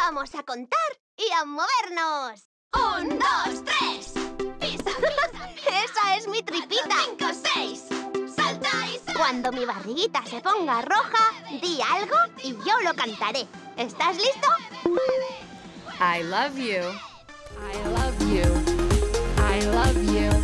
Vamos a contar y a movernos. 1, 2, 3. Pisa, pisa. ¡Esa es mi tripita! 5, 6. Salta y salta. Cuando mi barriguita se ponga roja, di algo y yo lo cantaré. ¿Estás listo? I love you. I love you. I love you.